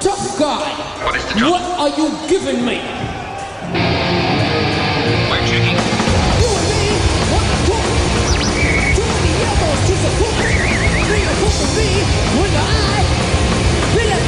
Tough guy. What is the job? What are you giving me? We're checking. You and me, what the fuck? Too many elbows to support. Bring a hook of me when the eye. Feel it